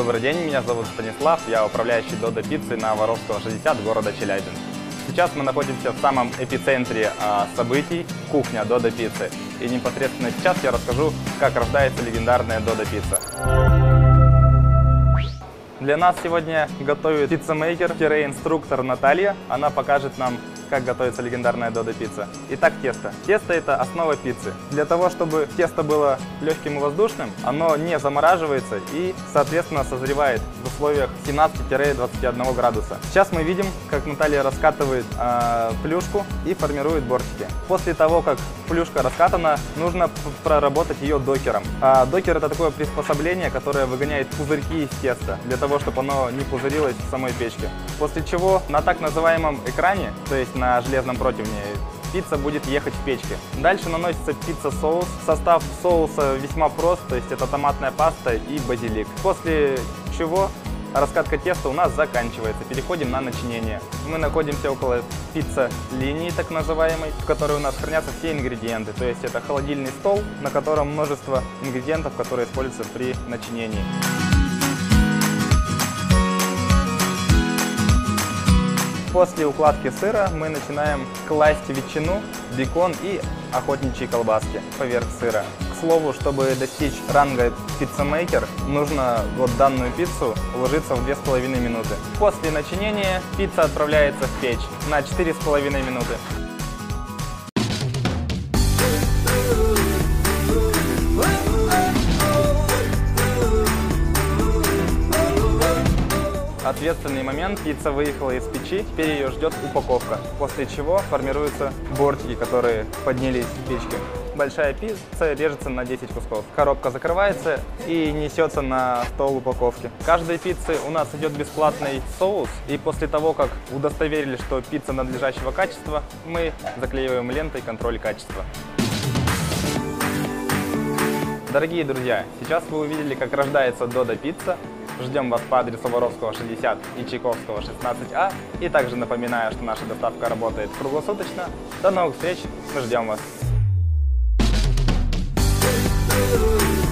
Добрый день, меня зовут Станислав, я управляющий Додо Пиццы на Воровского 60 города Челябинск. Сейчас мы находимся в самом эпицентре событий кухня Додо Пиццы. И непосредственно сейчас я расскажу, как рождается легендарная Додо Пицца. Для нас сегодня готовит пиццемейкер-инструктор Наталья. Она покажет нам, как готовится легендарная Додо Пицца. Итак, тесто. Тесто – это основа пиццы. Для того, чтобы тесто было легким и воздушным, оно не замораживается и, соответственно, созревает в условиях 17-21 градуса. Сейчас мы видим, как Наталья раскатывает плюшку и формирует бортики. После того, как плюшка раскатана, нужно проработать ее докером. Докер – это такое приспособление, которое выгоняет пузырьки из теста, для того, чтобы оно не пузырилось в самой печке. После чего на так называемом экране, то есть на железном противне, пицца будет ехать в печке. Дальше наносится пицца-соус. Состав соуса весьма прост, то есть это томатная паста и базилик. После чего раскатка теста у нас заканчивается. Переходим на начинение. Мы находимся около пицца-линии, так называемой, в которой у нас хранятся все ингредиенты. То есть это холодильный стол, на котором множество ингредиентов, которые используются при начинении. После укладки сыра мы начинаем класть ветчину, бекон и охотничьи колбаски поверх сыра. К слову, чтобы достичь ранга пиццемейкер, нужно вот данную пиццу уложиться в 2,5 минуты. После начинения пицца отправляется в печь на 4,5 минуты. Ответственный момент, пицца выехала из печи, теперь ее ждет упаковка, после чего формируются бортики, которые поднялись в печке. Большая пицца режется на 10 кусков. Коробка закрывается и несется на стол упаковки. В каждой пицце у нас идет бесплатный соус, и после того, как удостоверились, что пицца надлежащего качества, мы заклеиваем лентой контроль качества. Дорогие друзья, сейчас вы увидели, как рождается Додо Пицца. Ждем вас по адресу Воровского 60 и Чайковского 16А. И также напоминаю, что наша доставка работает круглосуточно. До новых встреч, мы ждем вас.